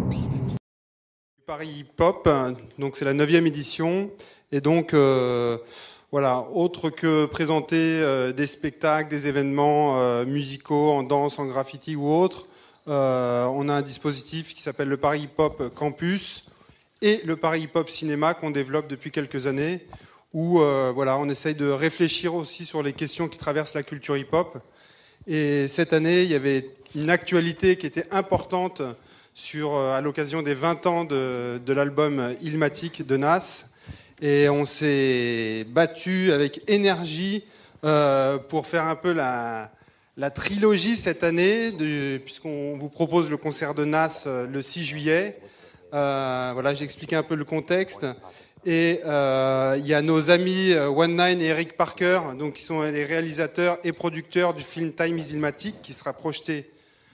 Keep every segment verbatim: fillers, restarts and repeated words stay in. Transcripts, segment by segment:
Paris Hip Hop, donc c'est la neuvième édition, et donc euh, voilà, autre que présenter euh, des spectacles, des événements euh, musicaux en danse, en graffiti ou autre, euh, on a un dispositif qui s'appelle le Paris Hip Hop Campus et le Paris Hip Hop Cinéma qu'on développe depuis quelques années, où euh, voilà, on essaye de réfléchir aussi sur les questions qui traversent la culture hip hop. Et cette année, il y avait une actualité qui était importante sur, à l'occasion des vingt ans de, de l'album Illmatic de Nas. Et on s'est battu avec énergie euh, pour faire un peu la, la trilogie cette année, de, puisqu'on vous propose le concert de Nas le six juillet. Euh, voilà, j'ai expliqué un peu le contexte. Et euh, il y a nos amis One Nine et Eric Parker, donc, qui sont les réalisateurs et producteurs du film Time is Illmatic, qui sera projeté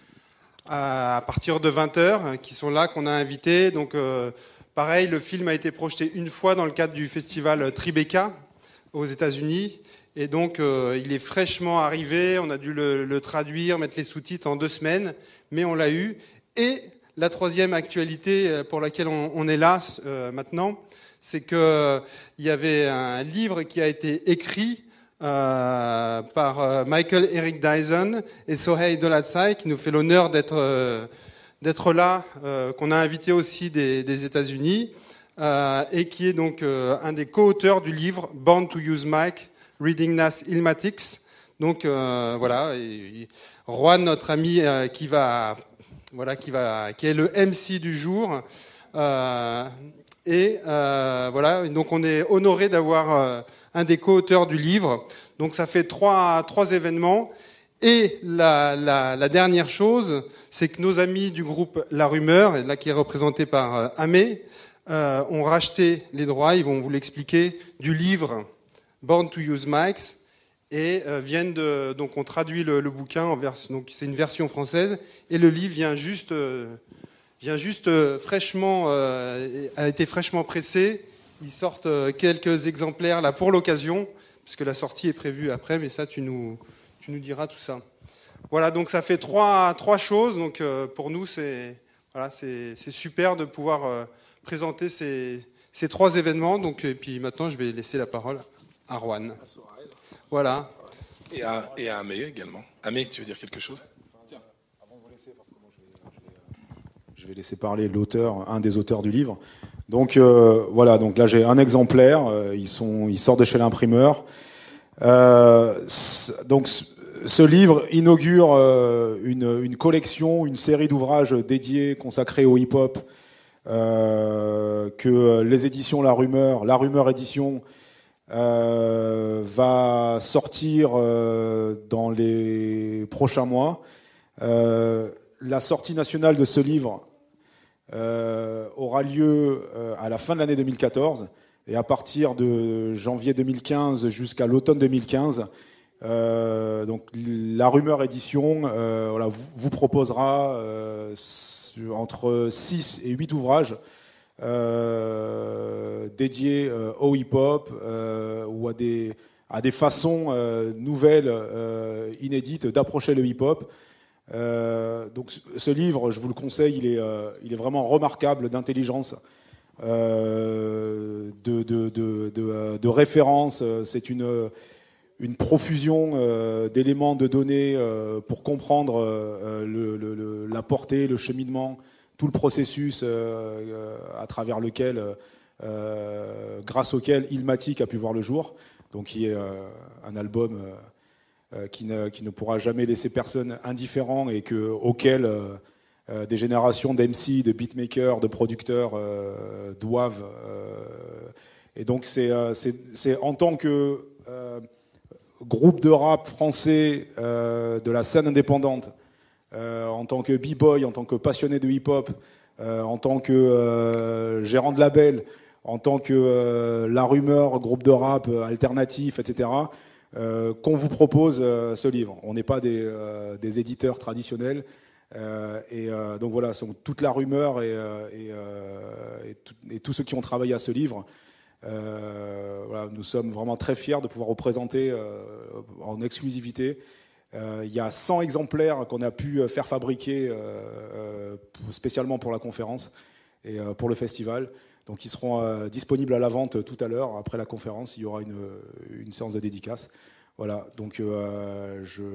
à partir de vingt heures, qui sont là, qu'on a invités. Donc, euh, pareil, le film a été projeté une fois dans le cadre du festival Tribeca aux États-Unis. Et donc, euh, il est fraîchement arrivé. On a dû le, le traduire, mettre les sous-titres en deux semaines, mais on l'a eu. Et la troisième actualité pour laquelle on, on est là euh, maintenant, c'est qu'il euh, y avait un livre qui a été écrit Euh, par euh, Michael Eric Dyson et Soheil Dolatsai, qui nous fait l'honneur d'être euh, d'être là, euh, qu'on a invité aussi des, des États-Unis, euh, et qui est donc euh, un des co-auteurs du livre Born to Use Mic, Reading Nas Illmatics. Donc euh, voilà, et, et Juan, notre ami, euh, qui va, voilà, qui va, qui est le M C du jour. Euh, et euh, voilà, donc on est honoré d'avoir euh, un des co-auteurs du livre. Donc ça fait trois, trois événements. Et la, la, la dernière chose, c'est que nos amis du groupe La Rumeur, là qui est représenté par euh, Amé, euh, ont racheté les droits, ils vont vous l'expliquer, du livre Born to Use Mics, et euh, viennent de, donc on traduit le, le bouquin en version, donc c'est une version française, et le livre vient juste, euh, vient juste euh, fraîchement, euh, a été fraîchement pressé. Ils sortent quelques exemplaires là pour l'occasion, parce que la sortie est prévue après, mais ça, tu nous, tu nous diras tout ça. Voilà, donc ça fait trois, trois choses. Donc euh, pour nous, c'est voilà, c'est, c'est super de pouvoir euh, présenter ces, ces trois événements. Donc, et puis maintenant, je vais laisser la parole à Juan. Voilà. Et à, et à Amé également. Amé, tu veux dire quelque chose ? Tiens, avant de vous laisser, parce que moi, je vais, je vais, je vais laisser parler l'auteur, un des auteurs du livre. Donc euh, voilà, donc là j'ai un exemplaire, euh, ils sont, ils sortent de chez l'imprimeur. Euh, donc ce livre inaugure euh, une, une collection, une série d'ouvrages dédiés, consacrés au hip-hop, euh, que les éditions La Rumeur, La Rumeur Édition, euh, va sortir euh, dans les prochains mois. Euh, la sortie nationale de ce livre Euh, aura lieu euh, à la fin de l'année deux mille quatorze, et à partir de janvier deux mille quinze jusqu'à l'automne deux mille quinze, euh, donc la Rumeur Édition euh, voilà, vous, vous proposera euh, entre six et huit ouvrages euh, dédiés euh, au hip-hop euh, ou à des, à des façons euh, nouvelles, euh, inédites d'approcher le hip-hop. Euh, donc ce livre, je vous le conseille, il est, euh, il est vraiment remarquable d'intelligence, euh, de, de, de, de, de références. C'est une, une profusion euh, d'éléments, de données euh, pour comprendre euh, le, le, le, la portée, le cheminement, tout le processus euh, à travers lequel, euh, grâce auquel Illmatic a pu voir le jour. Donc qui est euh, un album euh, Qui ne, qui ne pourra jamais laisser personne indifférent, et que, auquel euh, euh, des générations d'M C, de beatmakers, de producteurs euh, doivent. Euh, et donc c'est, euh, c'est, c'est en tant que euh, groupe de rap français euh, de la scène indépendante, euh, en tant que b-boy, en tant que passionné de hip-hop, euh, en tant que euh, gérant de label, en tant que euh, La Rumeur, groupe de rap alternatif, et cetera, Euh, qu'on vous propose euh, ce livre. On n'est pas des, euh, des éditeurs traditionnels, euh, et euh, donc voilà, sont toute La Rumeur et, euh, et, euh, et, tout, et tous ceux qui ont travaillé à ce livre. Euh, voilà, nous sommes vraiment très fiers de pouvoir vous présenter euh, en exclusivité Euh, il y a cent exemplaires qu'on a pu faire fabriquer euh, euh, spécialement pour la conférence et euh, pour le festival. Donc ils seront euh, disponibles à la vente tout à l'heure. Après la conférence, il y aura une, une séance de dédicace. Voilà, donc euh, je...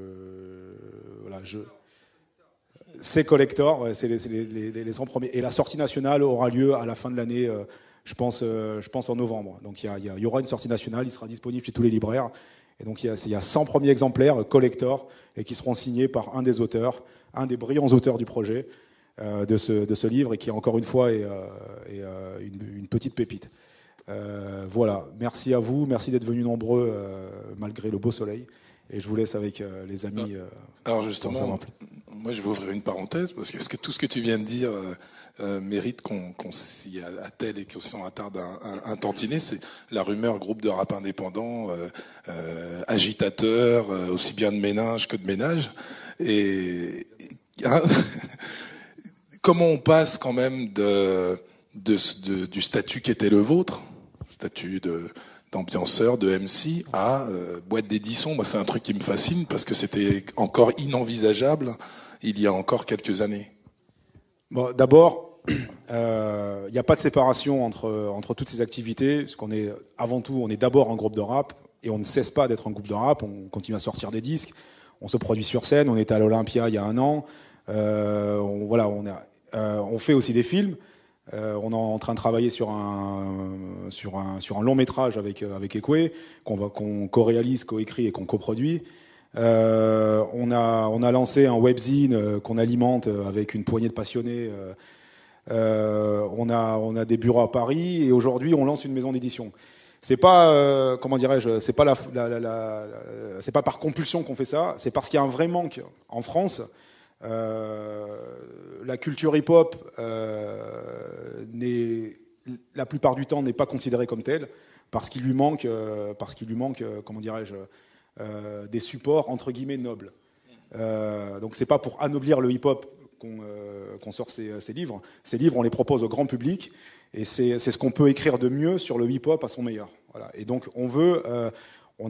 Voilà, je... C'est collector, ouais, c'est les, les, les, les cent premiers. Et la sortie nationale aura lieu à la fin de l'année, euh, je, pense, euh, je pense en novembre. Donc il y, a, il y, a, il y aura une sortie nationale, il sera disponible chez tous les libraires. Et donc il y a, il y a cent premiers exemplaires collector et qui seront signés par un des auteurs, un des brillants auteurs du projet euh, de, ce, de ce livre et qui encore une fois est, euh, est euh, une, une petite pépite. Euh, voilà, merci à vous, merci d'être venus nombreux euh, malgré le beau soleil. Et je vous laisse avec euh, les amis. Euh, Alors justement, moi je vais ouvrir une parenthèse parce que, parce que tout ce que tu viens de dire euh, euh, mérite qu'on, qu'on s'y attelle et qu'on s'y attarde un, un, un tantinet. C'est la rumeur groupe de rap indépendant, euh, euh, agitateur, euh, aussi bien de ménage que de ménage. Et hein, comment on passe quand même de, de, de du statut qui était le vôtre, statut de d'ambianceur, de M C à euh, boîte d'édition. Moi, c'est un truc qui me fascine parce que c'était encore inenvisageable il y a encore quelques années. Bon, d'abord, il euh, n'y a pas de séparation entre entre toutes ces activités, parce qu'on est avant tout, on est d'abord un groupe de rap et on ne cesse pas d'être un groupe de rap. On continue à sortir des disques, on se produit sur scène. On était à l'Olympia il y a un an. Euh, on, voilà, on a, euh, on fait aussi des films. Euh, on est en train de travailler sur un sur un sur un long métrage avec avec Ekwe qu'on va qu'on co-réalise, co-écrit et qu'on coproduit. Euh, on a on a lancé un webzine euh, qu'on alimente avec une poignée de passionnés. Euh, euh, on a on a des bureaux à Paris et aujourd'hui on lance une maison d'édition. C'est pas euh, comment dirais-je, c'est pas la, la, la, la c'est pas par compulsion qu'on fait ça. C'est parce qu'il y a un vrai manque en France. Euh, la culture hip-hop euh, n'est, la plupart du temps n'est pas considérée comme telle parce qu'il lui manque, euh, parce qu'il lui manque, euh, comment dirais-je, euh, des supports entre guillemets nobles. Euh, donc c'est pas pour anoblir le hip-hop qu'on, euh, qu'on sort ces, ces livres. Ces livres, on les propose au grand public et c'est, c'est ce qu'on peut écrire de mieux sur le hip-hop à son meilleur. Voilà. Et donc on veut, euh, on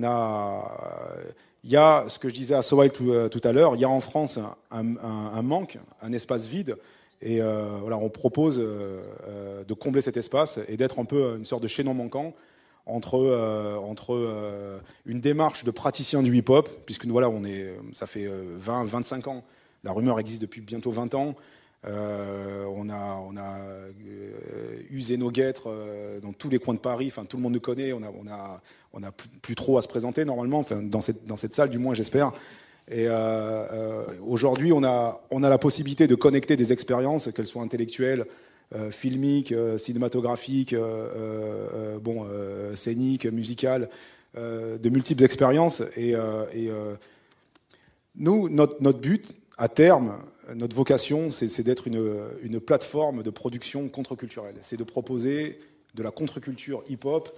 a Il y a, ce que je disais à Sowell tout, euh, tout à l'heure, il y a en France un, un, un manque, un espace vide, et euh, voilà, on propose euh, euh, de combler cet espace et d'être un peu une sorte de chaînon manquant entre, euh, entre euh, une démarche de praticien du hip-hop, puisque voilà, on est, ça fait vingt, vingt-cinq ans, la rumeur existe depuis bientôt vingt ans. Euh, on a, on a euh, usé nos guêtres euh, dans tous les coins de Paris. Enfin, tout le monde nous connaît. On a, on a, on a plus, plus trop à se présenter normalement. Enfin, dans cette, dans cette salle, du moins, j'espère. Et euh, euh, aujourd'hui, on a, on a la possibilité de connecter des expériences, qu'elles soient intellectuelles, euh, filmiques, euh, cinématographiques, euh, euh, bon, euh, scéniques, musicales, euh, de multiples expériences. Et, euh, et euh, nous, notre, notre but, à terme, notre vocation, c'est, c'est d'être une, une plateforme de production contre-culturelle. C'est de proposer de la contre-culture hip-hop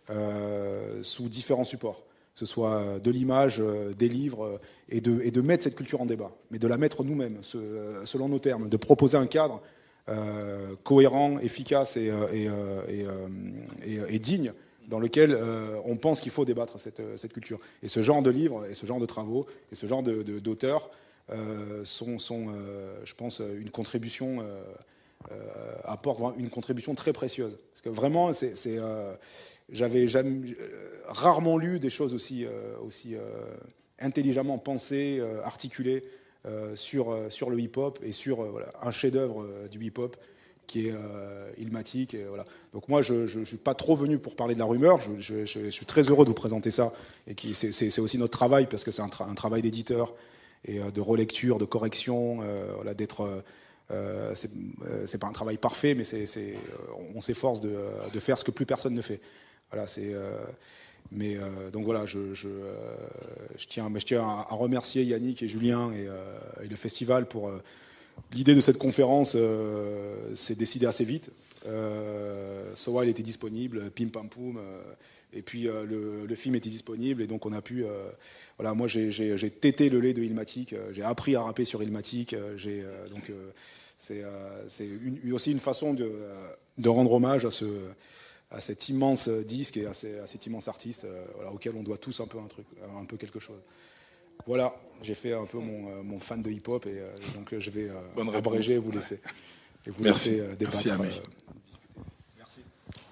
euh, sous différents supports, que ce soit de l'image, euh, des livres, euh, et, de, et de mettre cette culture en débat, mais de la mettre nous-mêmes, ce, selon nos termes, de proposer un cadre euh, cohérent, efficace et, et, et, et, et digne, dans lequel euh, on pense qu'il faut débattre cette, cette culture. Et ce genre de livres, et ce genre de travaux, et ce genre de, de, d'auteurs, Euh, sont, sont euh, je pense, une contribution, euh, euh, apportent une contribution très précieuse. Parce que vraiment, c'est, c'est, euh, j'avais jamais, euh, rarement lu des choses aussi, euh, aussi euh, intelligemment pensées, euh, articulées euh, sur, euh, sur le hip-hop et sur euh, voilà, un chef-d'œuvre euh, du hip-hop qui est euh, Illmatic. Et voilà. Donc moi, je ne suis pas trop venu pour parler de la rumeur. Je, je, je, je suis très heureux de vous présenter ça. Et qui, c'est, c'est, c'est aussi notre travail, parce que c'est un, tra- un travail d'éditeur et de relecture, de correction, euh, voilà, d'être. Euh, c'est, euh, c'est pas un travail parfait, mais c'est, c'est, on s'efforce de, de faire ce que plus personne ne fait. Voilà, c'est. Euh, mais euh, donc voilà, je, je, euh, je tiens, je tiens à, à remercier Yannick et Julien et, euh, et le festival pour euh, l'idée de cette conférence. Euh, s'est décidée assez vite. Euh, Sowa, il était disponible, Pim Pam Poum. Euh, Et puis euh, le, le film était disponible et donc on a pu. Euh, voilà, moi j'ai, j'ai, j'ai tété le lait de Illmatic, euh, j'ai appris à rapper sur Illmatic. Euh, j'ai, euh, donc euh, c'est, euh, c'est une, aussi une façon de, euh, de rendre hommage à, ce, à cet immense disque et à, ces, à cet immense artiste euh, voilà, auquel on doit tous un peu un truc, un peu quelque chose. Voilà, j'ai fait un peu mon, euh, mon fan de hip-hop et euh, donc je vais euh, Bonne abréger et réponse. vous laisser. Et vous Merci. laisser, euh, débattre, Merci, Amé. euh, discuter. Merci.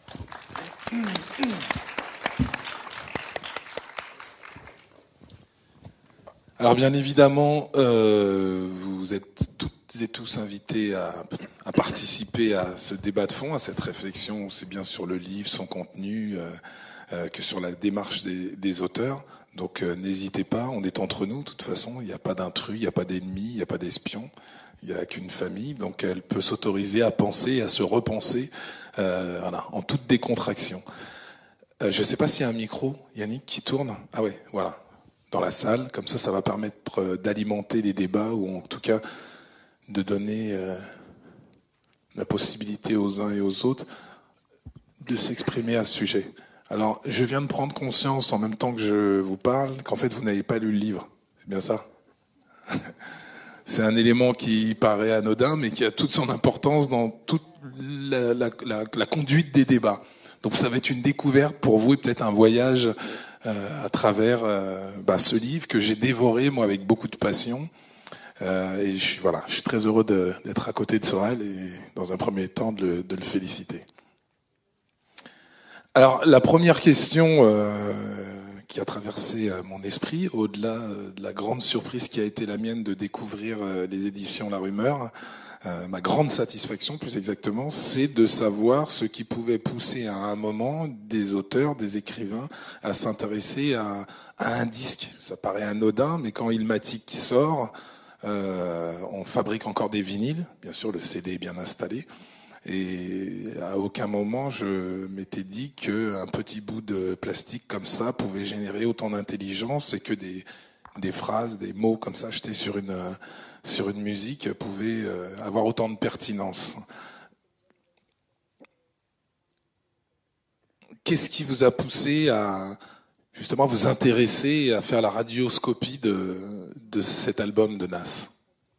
Alors bien évidemment, euh, vous êtes toutes et tous invités à, à participer à ce débat de fond, à cette réflexion, aussi bien sur le livre, son contenu, euh, euh, que sur la démarche des, des auteurs. Donc euh, n'hésitez pas, on est entre nous, de toute façon, il n'y a pas d'intrus, il n'y a pas d'ennemis, il n'y a pas d'espions, il n'y a qu'une famille, donc elle peut s'autoriser à penser, à se repenser, euh, voilà, en toute décontraction. Euh, je ne sais pas s'il y a un micro, Yannick, qui tourne. Ah ouais, voilà. Dans la salle, comme ça, ça va permettre d'alimenter les débats ou en tout cas de donner euh, la possibilité aux uns et aux autres de s'exprimer à ce sujet. Alors, je viens de prendre conscience en même temps que je vous parle qu'en fait, vous n'avez pas lu le livre. C'est bien ça? C'est un élément qui paraît anodin, mais qui a toute son importance dans toute la, la, la, la conduite des débats. Donc, ça va être une découverte pour vous et peut-être un voyage euh, à travers euh, bah, ce livre que j'ai dévoré, moi, avec beaucoup de passion. Euh, et je suis, voilà, je suis très heureux de, d'être à côté de Sorel et, dans un premier temps, de le, de le féliciter. Alors, la première question euh, qui a traversé euh, mon esprit, au-delà euh, de la grande surprise qui a été la mienne de découvrir euh, les éditions La Rumeur, euh, ma grande satisfaction, plus exactement, c'est de savoir ce qui pouvait pousser à un moment des auteurs, des écrivains, à s'intéresser à, à un disque. Ça paraît anodin, mais quand Illmatic sort, Euh, on fabrique encore des vinyles, bien sûr le C D est bien installé, et à aucun moment je m'étais dit qu'un petit bout de plastique comme ça pouvait générer autant d'intelligence et que des, des phrases, des mots comme ça jetés sur une, sur une musique pouvaient avoir autant de pertinence. Qu'est-ce qui vous a poussé à justement vous intéresser à faire la radioscopie de, de cet album de Nas?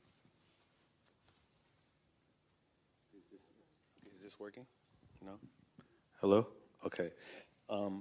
Is this working? No? Hello? Okay. Um,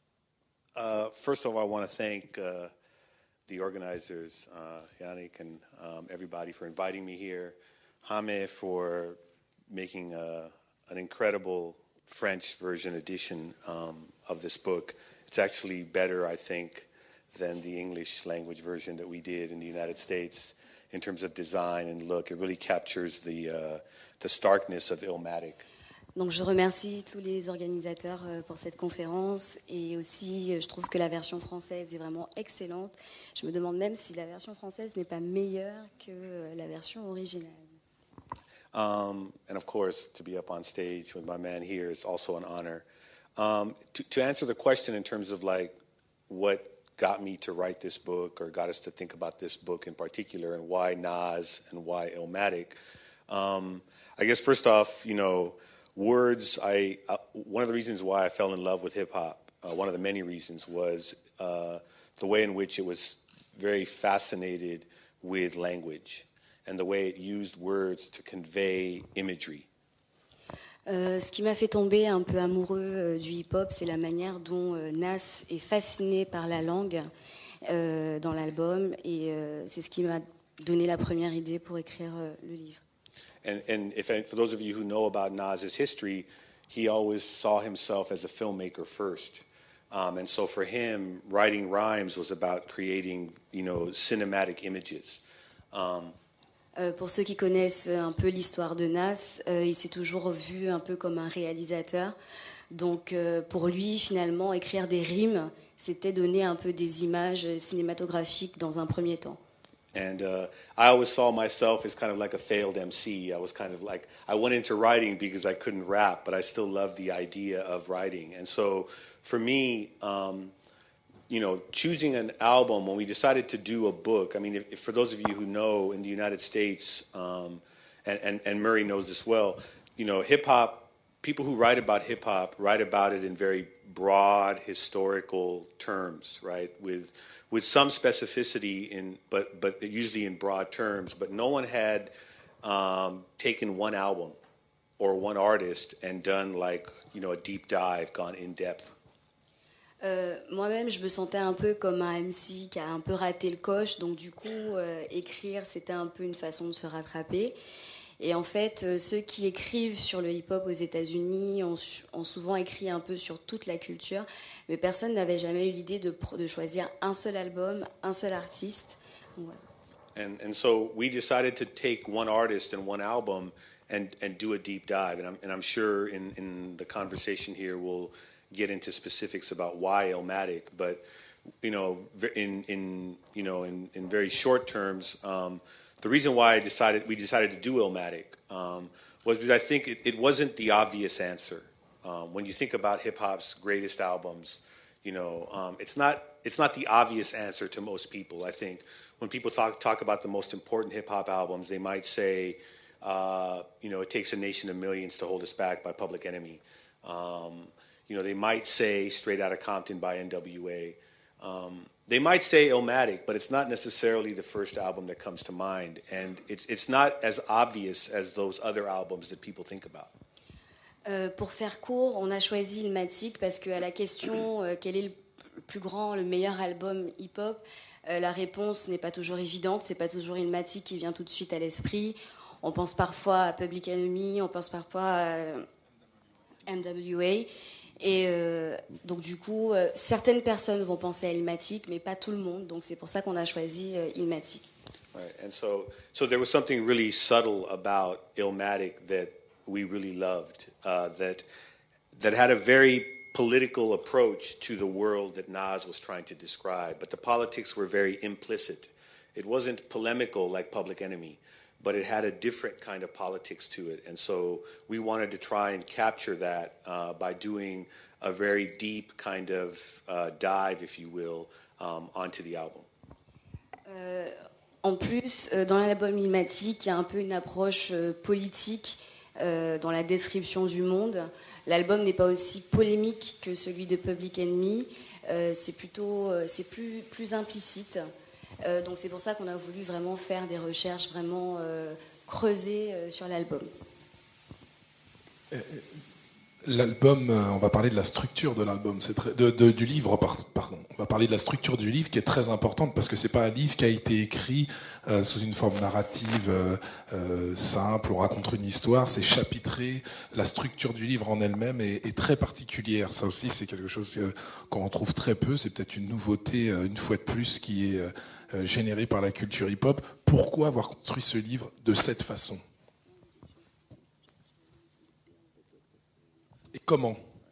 uh, first of all, I want to thank uh, the organizers, uh, Yannick and um, everybody for inviting me here, Hame for making a, an incredible French version edition um, of this book. It's actually better, I think, than the English language version that we did in the United States in terms of design and look. It really captures the, uh, the starkness of Illmatic. Donc je remercie tous les organisateurs pour cette conférence et aussi je trouve que la version française est vraiment excellente. Je me demande même si la version française n'est pas meilleure que la version originale. Um, and of course, to be up on stage with my man here is also an honor. Um, to, to answer the question in terms of like what got me to write this book or got us to think about this book in particular and why Nas and why Illmatic, um, I guess first off, you know, words, I, uh, one of the reasons why I fell in love with hip-hop, uh, one of the many reasons was uh, the way in which it was very fascinated with language and the way it used words to convey imagery. Euh, ce qui m'a fait tomber un peu amoureux euh, du hip-hop, c'est la manière dont euh, Nas est fasciné par la langue euh, dans l'album, et euh, c'est ce qui m'a donné la première idée pour écrire euh, le livre. And, and if, for those of you who know about Nas's history, he always saw himself as a filmmaker first. Um, and so for him, writing rhymes was about creating, you know, cinematic images. Um, Euh, pour ceux qui connaissent un peu l'histoire de Nas, euh, il s'est toujours vu un peu comme un réalisateur. Donc euh, pour lui, finalement, écrire des rimes, c'était donner un peu des images cinématographiques dans un premier temps. And uh, I always saw myself as kind of like a failed M C. I was kind of like, I went into writing because I couldn't rap, but I still loved the idea of writing. And so for me, um, you know, choosing an album, when we decided to do a book, I mean, if, if for those of you who know, in the United States, um, and, and, and Murray knows this well, you know, hip-hop, people who write about hip-hop write about it in very broad historical terms, right, with with some specificity, in, but, but usually in broad terms. But no one had um, taken one album or one artist and done, like, you know, a deep dive, gone in depth. Euh, moi-même, je me sentais un peu comme un M C qui a un peu raté le coche, donc du coup, euh, écrire, c'était un peu une façon de se rattraper. Et en fait, euh, ceux qui écrivent sur le hip-hop aux États-Unis ont, ont souvent écrit un peu sur toute la culture, mais personne n'avait jamais eu l'idée de, de choisir un seul album, un seul artiste. Ouais. And, and so we decided to take one artist and one album and, and do a deep dive. And I'm, and I'm sure in, in the conversation here we'll get into specifics about why Illmatic, but you know, in in you know, in, in very short terms, um, the reason why I decided we decided to do Illmatic um, was because I think it, it wasn't the obvious answer. Um, when you think about hip hop's greatest albums, you know, um, it's not it's not the obvious answer to most people. I think when people talk talk about the most important hip hop albums, they might say, uh, you know, It Takes a Nation of Millions to Hold Us Back by Public Enemy. Um, You know, they might say Straight Outta Compton by N W A. Um, they might say Illmatic, but it's not necessarily the first album that comes to mind. And it's, it's not as obvious as those other albums that people think about. Euh, pour faire court, on a choisi Illmatic parce qu'à la question euh, quel est le plus grand, le meilleur album hip-hop, euh, la réponse n'est pas toujours évidente. C'est pas toujours Illmatic qui vient tout de suite à l'esprit. On pense parfois à Public Enemy, on pense parfois à N W A. Et euh, donc du coup, euh, certaines personnes vont penser à Illmatic, mais pas tout le monde. Donc c'est pour ça qu'on a choisi euh, Illmatic. Right. And so, so there was something really subtle about Illmatic that we really loved. Uh, that that had a very political approach to the world that Nas was trying to describe, but the politics were very implicit. It wasn't polemical like Public Enemy, but it had a different kind of politics to it. And so we wanted to try and capture that uh, by doing a very deep kind of uh, dive, if you will, um, onto the album. Euh, en plus, euh, dans l'album Illmatic, il y a un peu une approche euh, politique euh, dans la description du monde. L'album n'est pas aussi polémique que celui de Public Enemy. Euh, c'est plutôt, euh, c'est plus, plus implicite. Euh, donc c'est pour ça qu'on a voulu vraiment faire des recherches vraiment euh, creusées euh, sur l'album. L'album, on va parler de la structure de l'album, c'est très, de, de, du livre, pardon. On va parler de la structure du livre qui est très importante parce que c'est pas un livre qui a été écrit euh, sous une forme narrative euh, euh, simple. On raconte une histoire, c'est chapitré. La structure du livre en elle-même est, est très particulière. Ça aussi, c'est quelque chose qu'on retrouve très peu. C'est peut-être une nouveauté, une fois de plus, qui est euh, générée par la culture hip-hop. Pourquoi avoir construit ce livre de cette façon ? Et comment?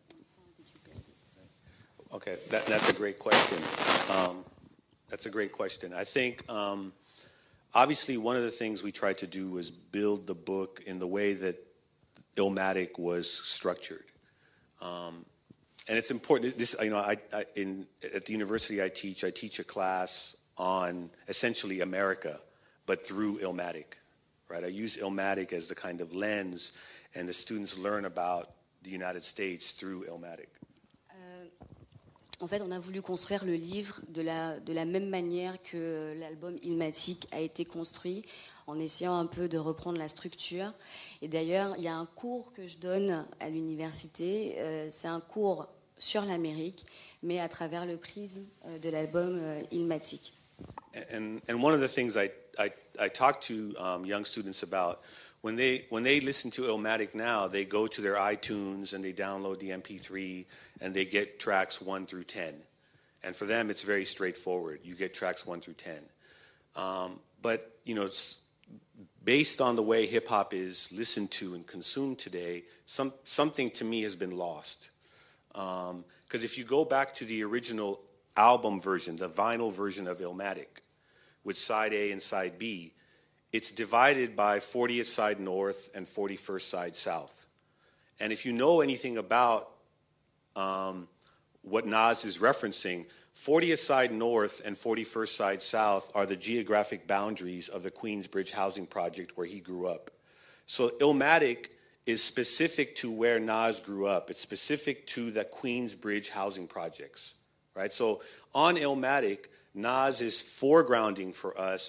Okay, that, that's a great question. Um, that's a great question. I think, um, obviously, one of the things we tried to do was build the book in the way that Illmatic was structured. Um, and it's important. This, you know, I, I, in at the university I teach, I teach a class on essentially America, but through Illmatic, right? I use Illmatic as the kind of lens, and the students learn about the United States through Illmatic. Euh, en fait, on a voulu construire le livre de la, de la même manière que l'album Illmatic a été construit, en essayant un peu de reprendre la structure. Et d'ailleurs, il y a un cours que je donne à l'université, euh, c'est un cours sur l'Amérique, mais à travers le prisme de l'album euh, Illmatic. And, and one of the things I, I, I talk to um, young students about, When they when they listen to Illmatic now, they go to their iTunes and they download the M P three and they get tracks one through ten. And for them, it's very straightforward. You get tracks one through ten. Um, but you know, it's based on the way hip hop is listened to and consumed today, some something to me has been lost. Because um, if you go back to the original album version, the vinyl version of Illmatic, with side A and side B, it's divided by fortieth side north and forty-first side south. And if you know anything about um, what Nas is referencing, fortieth side north and forty-first side south are the geographic boundaries of the Queensbridge housing project where he grew up. So Illmatic is specific to where Nas grew up. It's specific to the Queensbridge housing projects, right? So on Illmatic, Nas is foregrounding for us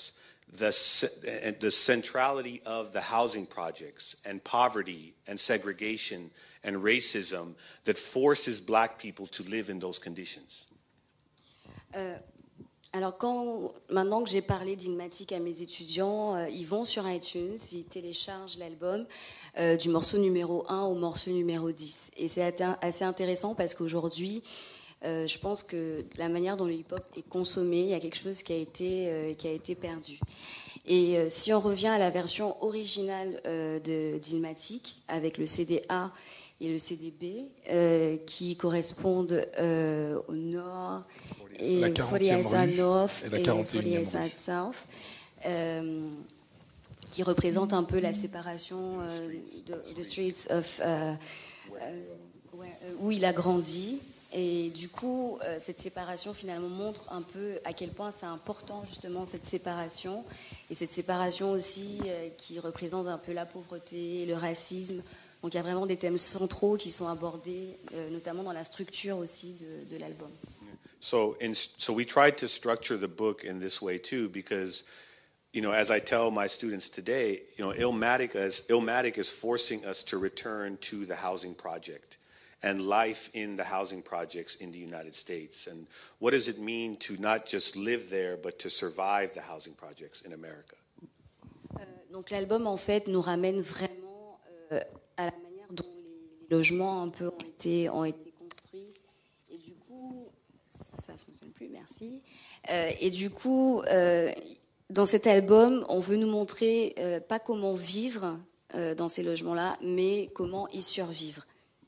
the the centrality of the housing projects and poverty and segregation and racism that forces black people to live in those conditions. Euh, alors quand, maintenant que j'ai parlé d'Ilmatic à mes étudiants, euh, ils vont sur iTunes, ils téléchargent l'album euh, du morceau numéro un au morceau numéro dix. Et c'est assez intéressant parce qu'aujourd'hui, euh, je pense que la manière dont le hip-hop est consommé, il y a quelque chose qui a été, euh, qui a été perdu. Et euh, si on revient à la version originale euh, de d'Ilmatic, avec le C D A et le C D B, euh, qui correspondent euh, au nord, et la quarantième Forty North et la et quarantième Forty South, euh, qui représentent un peu la séparation euh, de, de streets of, euh, euh, ouais, où il a grandi. Et du coup, euh, cette séparation finalement montre un peu à quel point c'est important justement cette séparation, et cette séparation aussi euh, qui représente un peu la pauvreté, le racisme. Donc il y a vraiment des thèmes centraux qui sont abordés, euh, notamment dans la structure aussi de, de l'album. So, in, so we tried to structure the book in this way too, because, you know, as I tell my students today, you know, Illmatic is, Illmatic is forcing us to return to the housing project and life in the housing projects in the United States. And what does it mean to not just live there, but to survive the housing projects in America? Euh, donc l'album, en fait, nous ramène vraiment euh, à la manière dont les logements un peu ont été, ont été construits. Et du coup, ça ne fonctionne plus, merci. Euh, et du coup, euh, dans cet album, on veut nous montrer euh, pas comment vivre euh, dans ces logements-là, mais comment y survivre.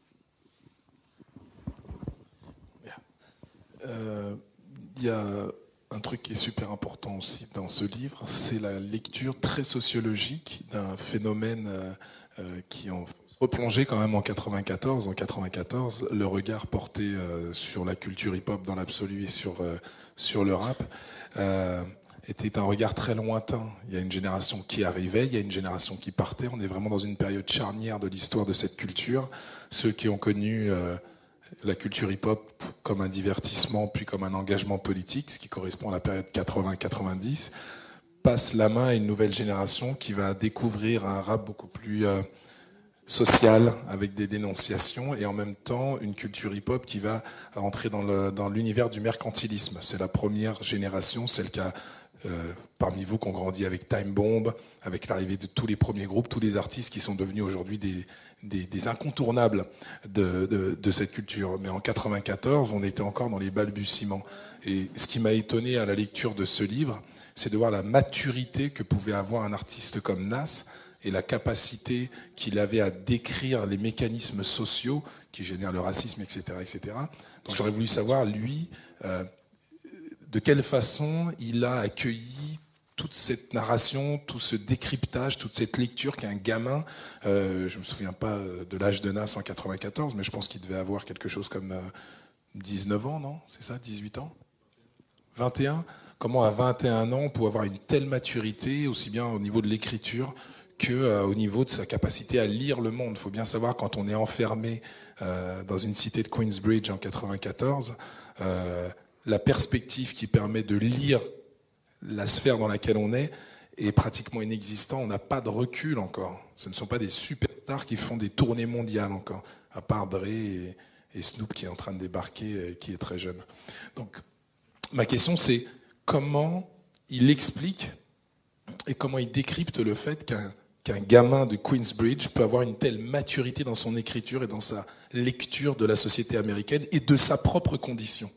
Il euh, y a un truc qui est super important aussi dans ce livre, c'est la lecture très sociologique d'un phénomène euh, euh, qui en replongé quand même en quatre-vingt-quatorze. En quatre-vingt-quatorze, le regard porté euh, sur la culture hip-hop dans l'absolu et sur euh, sur le rap euh, était un regard très lointain. Il y a une génération qui arrivait, il y a une génération qui partait. On est vraiment dans une période charnière de l'histoire de cette culture. Ceux qui ont connu euh, la culture hip-hop comme un divertissement, puis comme un engagement politique, ce qui correspond à la période quatre-vingts quatre-vingt-dix, passe la main à une nouvelle génération qui va découvrir un rap beaucoup plus euh, social, avec des dénonciations, et en même temps une culture hip-hop qui va entrer dans, le, dans l'univers du mercantilisme. C'est la première génération, celle qui a, euh, parmi vous, qui ont grandi avec Time Bomb, avec l'arrivée de tous les premiers groupes, tous les artistes qui sont devenus aujourd'hui des, des, des incontournables de, de, de cette culture. Mais en quatre-vingt-quatorze, on était encore dans les balbutiements. Et ce qui m'a étonné à la lecture de ce livre, c'est de voir la maturité que pouvait avoir un artiste comme Nas, et la capacité qu'il avait à décrire les mécanismes sociaux qui génèrent le racisme, et cetera, et cetera. Donc j'aurais voulu savoir, lui, euh, de quelle façon il a accueilli toute cette narration, tout ce décryptage, toute cette lecture qu'un gamin, euh, je me souviens pas de l'âge de Nas en quatre-vingt-quatorze, mais je pense qu'il devait avoir quelque chose comme euh, dix-neuf ans, non ? C'est ça, dix-huit ans ? vingt et un ? Comment à vingt et un ans on peut avoir une telle maturité, aussi bien au niveau de l'écriture que euh, au niveau de sa capacité à lire le monde. Il faut bien savoir, quand on est enfermé euh, dans une cité de Queensbridge en quatre-vingt-quatorze, euh, la perspective qui permet de lire la sphère dans laquelle on est est pratiquement inexistante. On n'a pas de recul encore. Ce ne sont pas des superstars qui font des tournées mondiales encore, à part Dre et, et Snoop qui est en train de débarquer, et qui est très jeune. Donc, ma question, c'est comment il explique et comment il décrypte le fait qu'un qu'un gamin de Queensbridge peut avoir une telle maturité dans son écriture et dans sa lecture de la société américaine et de sa propre condition.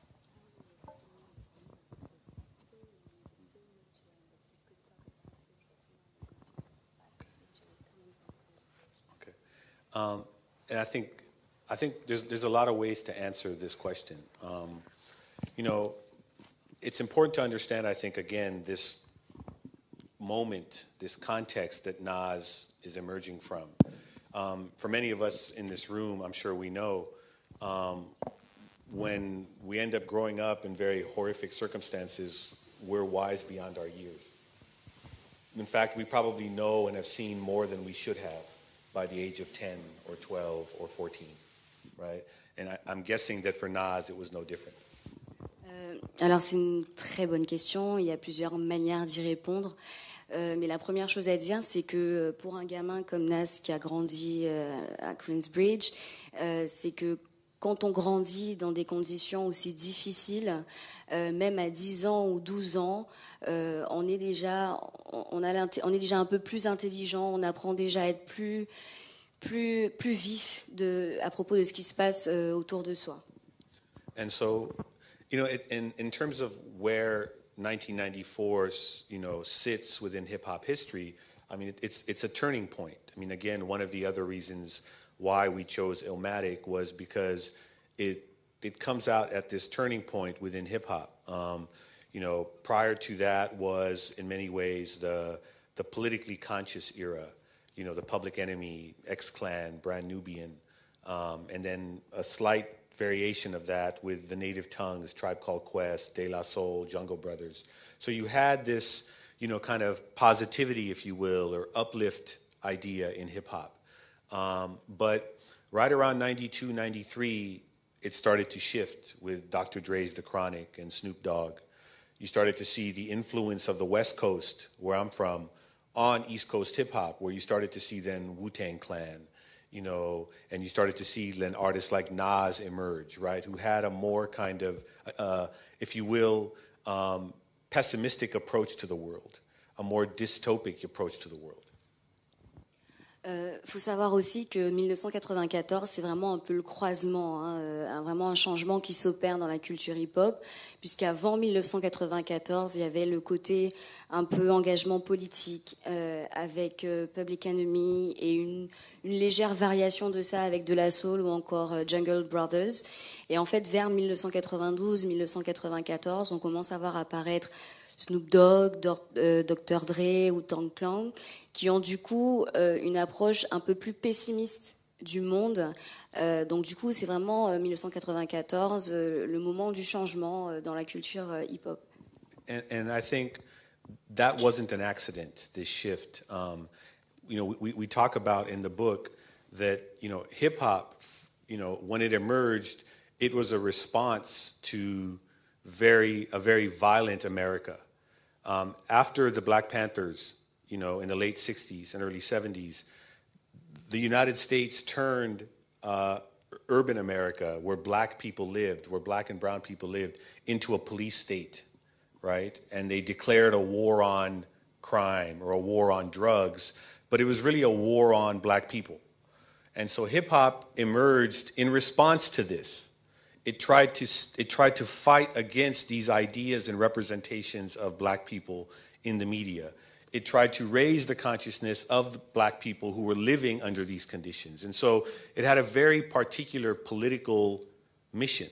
Okay. Um, and I think I think there's there's a lot of ways to answer this question. Um, you know, it's important to understand, I think, again, this moment, this context that Nas is emerging from. Um, for many of us in this room, I'm sure we know, um, when we end up growing up in very horrific circumstances, we're wise beyond our years. In fact, we probably know and have seen more than we should have by the age of ten or twelve or fourteen, right? And I, I'm guessing that for Nas, it was no different. Euh, Euh, alors c'est une très bonne question, il y a plusieurs manières d'y répondre. Euh, mais la première chose à dire, c'est que pour un gamin comme Nas qui a grandi euh, à Queensbridge, euh, c'est que quand on grandit dans des conditions aussi difficiles, euh, même à dix ans ou douze ans, euh, on, est déjà, on, a on est déjà un peu plus intelligent, on apprend déjà à être plus, plus, plus vif de, à propos de ce qui se passe euh, autour de soi. And so, you know, in, in terms of where nineteen ninety-four, you know, sits within hip-hop history, I mean, it's, it's a turning point. I mean, again, one of the other reasons why we chose Illmatic was because it it comes out at this turning point within hip hop. Um, you know, prior to that was in many ways the the politically conscious era. You know, the Public Enemy, X-Clan, Brand Nubian, um, and then a slight variation of that with the Native Tongues, Tribe Called Quest, De La Soul, Jungle Brothers. So you had this, you know, kind of positivity, if you will, or uplift idea in hip hop. Um, but right around ninety-two, ninety-three, it started to shift with Doctor Dre's The Chronic and Snoop Dogg. You started to see the influence of the West Coast, where I'm from, on East Coast hip-hop, where you started to see then Wu-Tang Clan, you know, and you started to see then artists like Nas emerge, right, who had a more kind of, uh, if you will, um, pessimistic approach to the world, a more dystopic approach to the world. Il euh, faut savoir aussi que mille neuf cent quatre-vingt-quatorze, c'est vraiment un peu le croisement, hein, euh, vraiment un changement qui s'opère dans la culture hip-hop, puisqu'avant mille neuf cent quatre-vingt-quatorze, il y avait le côté un peu engagement politique, euh, avec euh, Public Enemy et une, une légère variation de ça avec De La Soul ou encore euh, Jungle Brothers. Et en fait, vers mille neuf cent quatre-vingt-douze, mille neuf cent quatre-vingt-quatorze, on commence à voir apparaître Snoop Dogg, docteur Dre ou Tang Clan, qui ont du coup euh, une approche un peu plus pessimiste du monde. Euh, donc du coup, c'est vraiment euh, mille neuf cent quatre-vingt-quatorze, euh, le moment du changement euh, dans la culture euh, hip-hop. And, and I think that wasn't an accident, this shift. Um, you know, we, we talk about in the book that, you know, hip-hop, you know, when it emerged, it was a response to very a very violent America. Um, after the Black Panthers, you know, in the late sixties and early seventies, the United States turned uh, urban America, where black people lived, where black and brown people lived, into a police state, right? And they declared a war on crime or a war on drugs, but it was really a war on black people. And so hip-hop emerged in response to this. It tried to it tried to fight against these ideas and representations of black people in the media. It tried to raise the consciousness of the black people who were living under these conditions. And so it had a very particular political mission.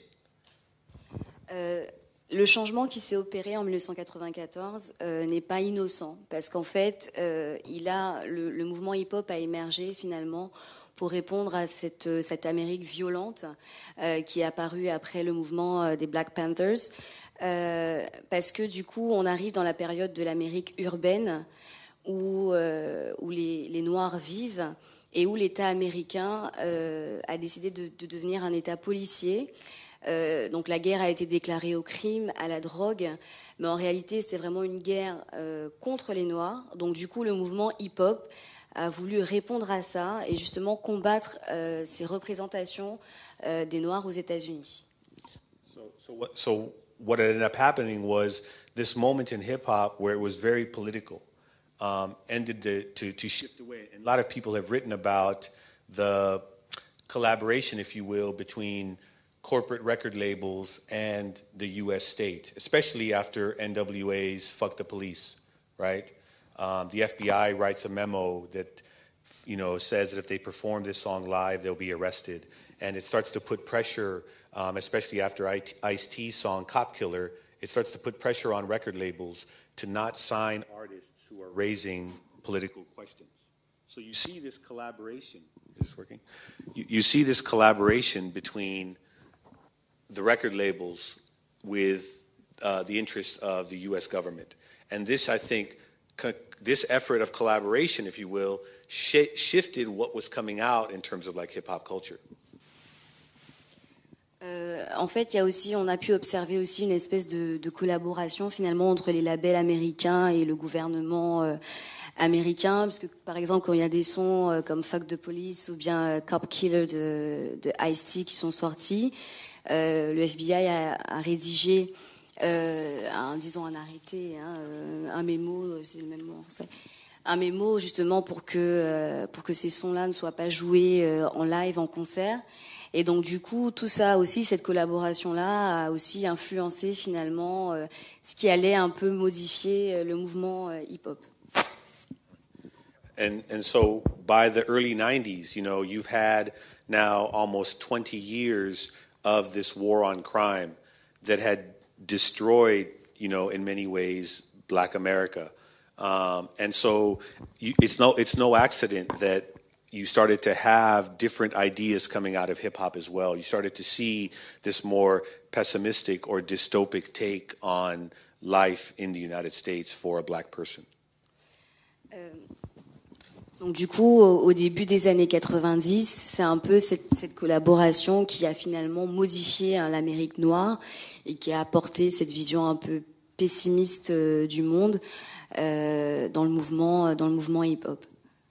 Euh, le changement qui s'est opéré en mille neuf cent quatre-vingt-quatorze euh, n'est pas innocent, parce qu'en fait, euh, il a, le, le mouvement hip-hop a émergé finalement pour répondre à cette, cette Amérique violente euh, qui est apparue après le mouvement euh, des Black Panthers, euh, parce que du coup on arrive dans la période de l'Amérique urbaine où, euh, où les, les Noirs vivent et où l'État américain euh, a décidé de, de devenir un État policier. Euh, donc la guerre a été déclarée au crime, à la drogue, mais en réalité c'était vraiment une guerre euh, contre les Noirs. Donc du coup le mouvement hip-hop a voulu répondre à ça et justement combattre euh, ces représentations euh, des Noirs aux États-Unis. So, so, what, so what ended up happening was this moment in hip-hop where it was very political um, ended to, to, to shift away. And a lot of people have written about the collaboration, if you will, between corporate record labels and the U S state, especially after N W A's Fuck the Police, right? Um, the F B I writes a memo that, you know, says that if they perform this song live, they'll be arrested. And it starts to put pressure, um, especially after Ice-T's song Cop Killer, it starts to put pressure on record labels to not sign artists who are raising political questions. So you see this collaboration. Is this working? You, you see this collaboration between the record labels with uh, the interests of the U S government. And this, I think, this effort of collaboration, if you will, sh- shifted what was coming out in terms of like hip-hop culture. Euh, en fait, il y a aussi, on a pu observer aussi une espèce de, de collaboration finalement entre les labels américains et le gouvernement euh, américain, parce que par exemple quand il y a des sons euh, comme Fuck the Police ou bien euh, Cop Killer de, de Ice-T qui sont sortis, euh, le F B I a, a rédigé euh, un, disons un arrêté, hein, euh, un mémo, c'est le même mot en français, un mémo justement pour que euh, pour que ces sons-là ne soient pas joués euh, en live, en concert. Et donc du coup, tout ça aussi, cette collaboration-là a aussi influencé finalement euh, ce qui allait un peu modifier euh, le mouvement euh, hip-hop. And and so by the early nineties, you know, you've had now almost twenty years of this war on crime that had destroyed, you know, in many ways, Black America. Um, and so you, it's no it's no accident that you started to have different ideas coming out of hip-hop as well. You started to see this more pessimistic or dystopic take on life in the United States for a black person. Euh, donc du coup, au, au début des années quatre-vingt-dix, c'est un peu cette, cette collaboration qui a finalement modifié hein, l'Amérique noire et qui a apporté cette vision un peu pessimiste euh, du monde euh, dans le mouvement, dans le mouvement hip-hop.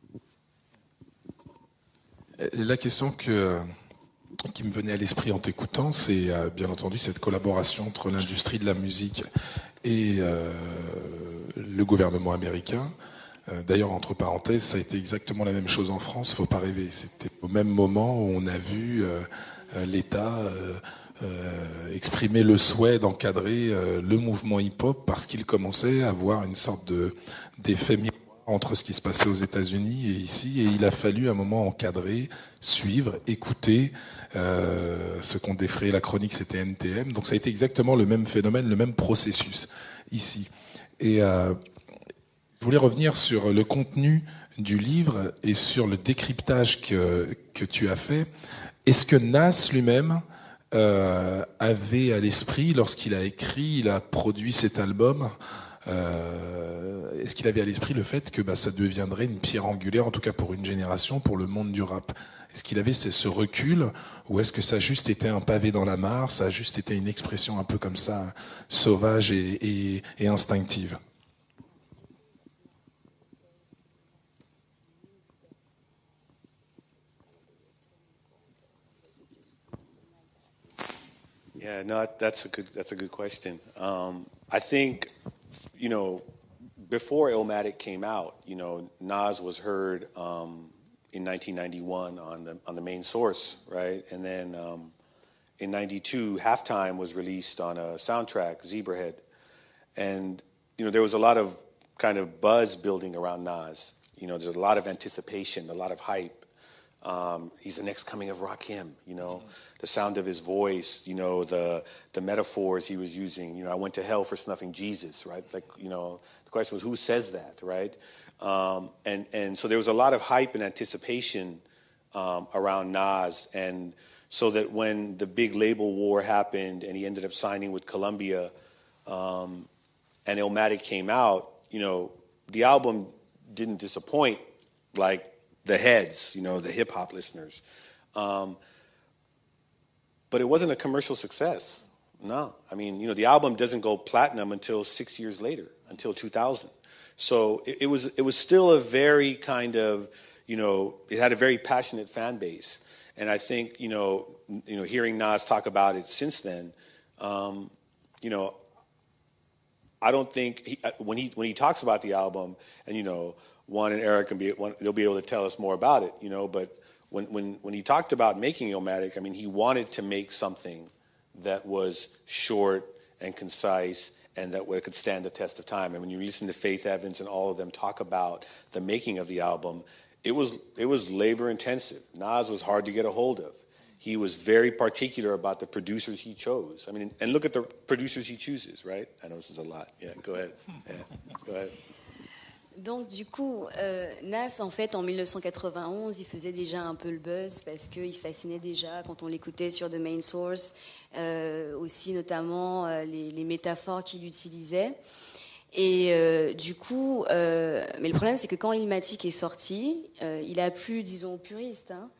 La question que, qui me venait à l'esprit en t'écoutant, c'est euh, bien entendu cette collaboration entre l'industrie de la musique et euh, le gouvernement américain. Euh, d'ailleurs, entre parenthèses, ça a été exactement la même chose en France, faut pas rêver. C'était au même moment où on a vu euh, l'État euh, euh, exprimer le souhait d'encadrer euh, le mouvement hip-hop parce qu'il commençait à avoir une sorte de, d'effet miroir entre ce qui se passait aux États-Unis et ici, et il a fallu à un moment encadrer, suivre, écouter. Euh, ce qu'on défrayait la chronique, c'était N T M. Donc ça a été exactement le même phénomène, le même processus ici. Et euh, je voulais revenir sur le contenu du livre et sur le décryptage que que tu as fait. Est-ce que Nas lui-même euh, avait à l'esprit, lorsqu'il a écrit, il a produit cet album, Euh, est-ce qu'il avait à l'esprit le fait que bah, ça deviendrait une pierre angulaire, en tout cas pour une génération, pour le monde du rap? Est-ce qu'il avait ce, ce recul, ou est-ce que ça a juste été un pavé dans la mare, ça a juste été une expression un peu comme ça, sauvage et, et, et instinctive? Yeah, no, that's a good that's a good question. Um, I think, you know, before Illmatic came out, you know, Nas was heard um, in nineteen ninety-one on the on the main source, right? And then um, in ninety-two, Halftime was released on a soundtrack, Zebrahead, and you know there was a lot of kind of buzz building around Nas. You know, there's a lot of anticipation, a lot of hype. Um, he's the next coming of Rakim, you know, mm-hmm. the sound of his voice, you know, the the metaphors he was using. You know, I went to hell for snuffing Jesus, right? Like, you know, the question was, who says that, right? Um, and, and so there was a lot of hype and anticipation um, around Nas. And so that when the big label war happened and he ended up signing with Columbia um, and Illmatic came out, you know, the album didn't disappoint like the heads, you know, the hip-hop listeners. Um, but it wasn't a commercial success. No. I mean, you know, the album doesn't go platinum until six years later, until two thousand. So it, it was it was still a very kind of, you know, it had a very passionate fan base. And I think, you know, you know, hearing Nas talk about it since then, um, you know, I don't think he, when he when he talks about the album, and you know, Juan and Eric can be one, they'll be able to tell us more about it, you know. But when when when he talked about making Illmatic, I mean, he wanted to make something that was short and concise and that could stand the test of time. And when you listen to Faith Evans and all of them talk about the making of the album, it was it was labor intensive. Nas was hard to get a hold of. He was very particular about the producers he chose. I mean, and look at the producers he chooses, right? I know this is a lot. Yeah, go ahead. Yeah, go ahead. Donc du coup, euh, Nas, en fait, en mille neuf cent quatre-vingt-onze, il faisait déjà un peu le buzz parce qu'il fascinait déjà quand on l'écoutait sur The Main Source, euh, aussi notamment euh, les, les métaphores qu'il utilisait. Et euh, du coup, euh, mais le problème, c'est que quand Illmatic est sorti, euh, il a plu, disons, aux puristes, hein.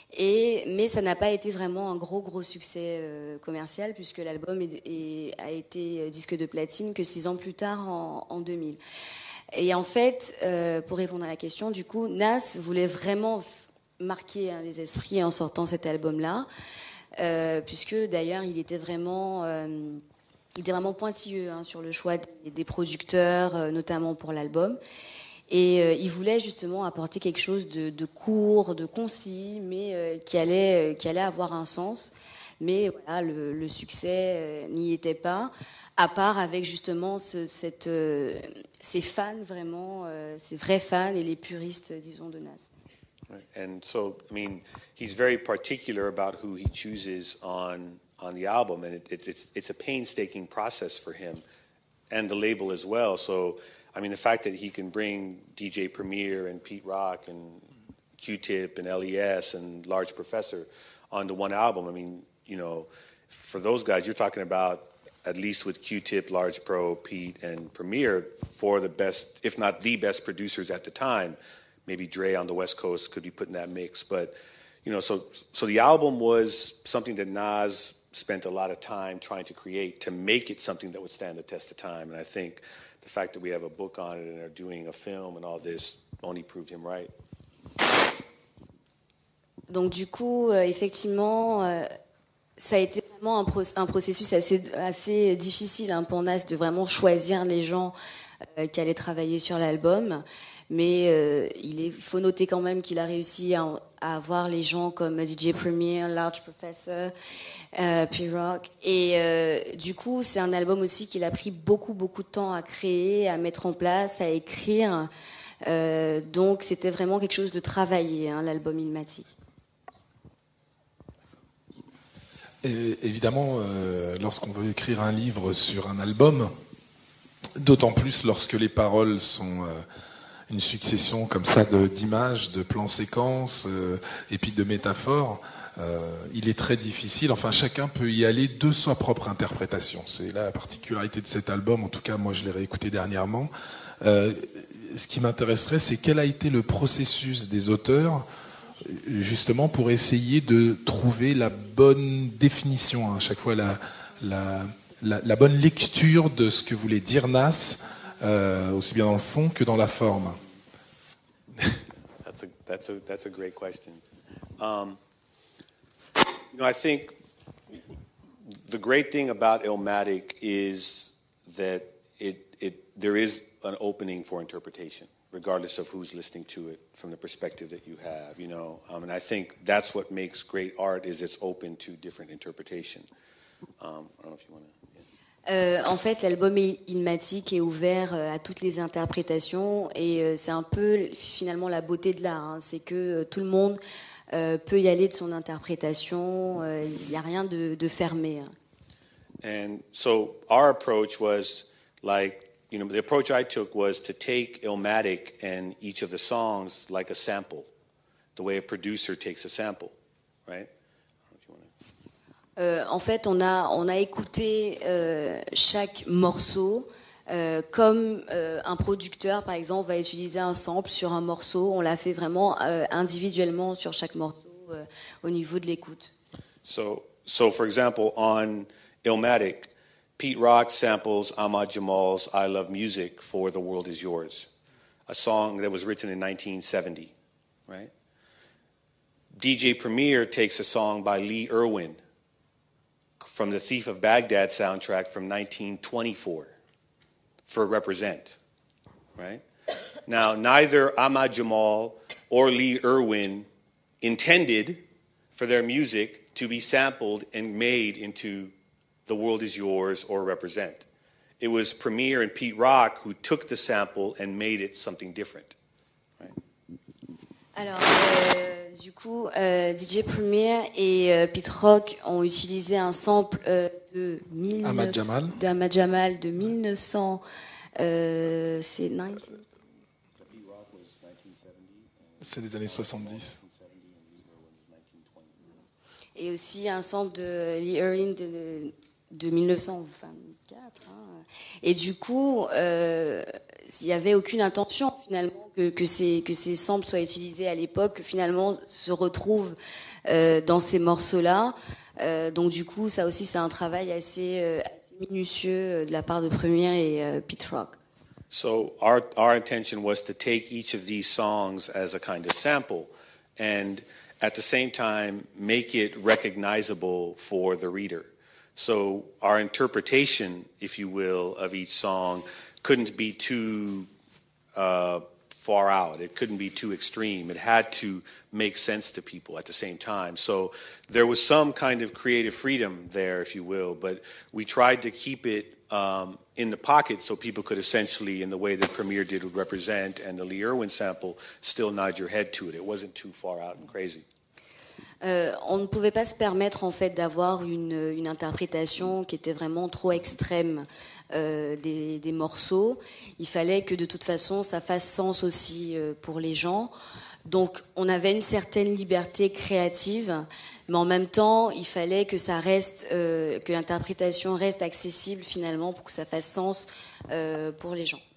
Et, mais ça n'a pas été vraiment un gros gros succès euh, commercial puisque l'album est, est, a été disque de platine que six ans plus tard en, en deux mille. Et en fait, euh, pour répondre à la question, du coup, Nas voulait vraiment marquer hein, les esprits en sortant cet album-là, euh, puisque d'ailleurs il était vraiment, euh, il était vraiment pointilleux hein, sur le choix des, des producteurs, euh, notamment pour l'album. Et euh, il voulait justement apporter quelque chose de, de court, de concis, mais euh, qui allait, euh, qui allait avoir un sens. Mais voilà, le, le succès euh, n'y était pas, à part avec justement ce, cette, euh, ces fans vraiment, euh, ces vrais fans et les puristes, disons, de Nas. Right. And so, I mean, he's very particular about who he chooses on on the album, and it, it, it's it's a painstaking process for him, and the label as well. So, I mean, the fact that he can bring D J Premier and Pete Rock and Q-Tip and L E S and Large Professor onto one album, I mean, you know, for those guys, you're talking about, at least with Q-Tip, Large Pro, Pete, and Premier, four of the best, if not the best producers at the time. Maybe Dre on the West Coast could be put in that mix. But, you know, so so the album was something that Nas spent a lot of time trying to create to make it something that would stand the test of time. And I think the fact that we have a book on it and are doing a film and all this only proved him right. Donc du coup, euh, effectivement, euh, ça a été vraiment un, pro- un processus assez, assez difficile hein, pour Nas de vraiment choisir les gens euh, qui allaient travailler sur l'album. Mais euh, il est, faut noter quand même qu'il a réussi à, à avoir les gens comme D J Premier, Large Professor, euh, P-Rock. Et euh, du coup, c'est un album aussi qu'il a pris beaucoup, beaucoup de temps à créer, à mettre en place, à écrire. Euh, donc, c'était vraiment quelque chose de travaillé, hein, l'album Illmatic. Et évidemment, euh, lorsqu'on veut écrire un livre sur un album, d'autant plus lorsque les paroles sont... Euh, une succession comme ça de, d'images, de plans séquences euh, et puis de métaphores, euh, il est très difficile, enfin chacun peut y aller de sa propre interprétation. C'est la particularité de cet album, en tout cas moi je l'ai réécouté dernièrement. Euh, ce qui m'intéresserait, c'est quel a été le processus des auteurs justement pour essayer de trouver la bonne définition, hein, à chaque fois la, la, la, la bonne lecture de ce que voulait dire Nas, Euh, aussi bien dans le fond que dans la forme. That's a that's a that's a great question. Um, you know, I think the great thing about Illmatic is that it it there is an opening for interpretation, regardless of who's listening to it from the perspective that you have. You know, um, and I think that's what makes great art is it's open to different interpretation. Um, I don't know if you want to. Euh, en fait, l'album Illmatic est ouvert euh, à toutes les interprétations et euh, c'est un peu finalement la beauté de l'art. Hein. C'est que euh, tout le monde euh, peut y aller de son interprétation. Euh, il n'y a rien de, de fermé. Hein. And so our approach was like, you know, the approach I took was to take Illmatic and each of the songs like a sample, the way a producer takes a sample, right? Euh, en fait, on a, on a écouté euh, chaque morceau euh, comme euh, un producteur, par exemple, va utiliser un sample sur un morceau. On l'a fait vraiment euh, individuellement sur chaque morceau euh, au niveau de l'écoute. So, so for example, on Illmatic, Pete Rock samples Ahmad Jamal's I Love Music for The World Is Yours, a song that was written in nineteen seventy, right? D J Premier takes a song by Lee Irwin from the Thief of Baghdad soundtrack from nineteen twenty-four for Represent, right? Now, neither Ahmad Jamal or Lee Irwin intended for their music to be sampled and made into The World Is Yours or Represent. It was Premier and Pete Rock who took the sample and made it something different. Right? Alors, euh, du coup, euh, D J Premier et euh, Pete Rock ont utilisé un sample euh, de, mille neuf cents, Ahmad Jamal. de Ahmad Jamal de mille neuf cents. Euh, c'est dix-neuf cents. C'est les années soixante-dix. Et aussi un sample de Lee Irwin de de mille neuf cent vingt-quatre. Hein. Et du coup, euh, il n'y avait aucune intention finalement que, que, ces, que ces samples soient utilisés à l'époque, que finalement se retrouvent euh, dans ces morceaux-là. Euh, donc du coup, ça aussi, c'est un travail assez, euh, assez minutieux de la part de Premier et euh, Pete Rock. So our our intention was to take each of these songs as a kind of sample, and at the same time make it recognizable for the reader. So our interpretation, if you will, of each song couldn't be too uh, far out. It couldn't be too extreme. It had to make sense to people at the same time. So there was some kind of creative freedom there, if you will, but we tried to keep it um, in the pocket so people could essentially, in the way that Premier did with Represent and the Lee Irwin sample, still nod your head to it. It wasn't too far out and crazy. Euh, on ne pouvait pas se permettre en fait d'avoir une, une interprétation qui était vraiment trop extrême euh, des, des morceaux. Il fallait que de toute façon ça fasse sens aussi euh, pour les gens. Donc on avait une certaine liberté créative, mais en même temps il fallait que ça reste, euh, que l'interprétation reste accessible finalement pour que ça fasse sens euh, pour les gens.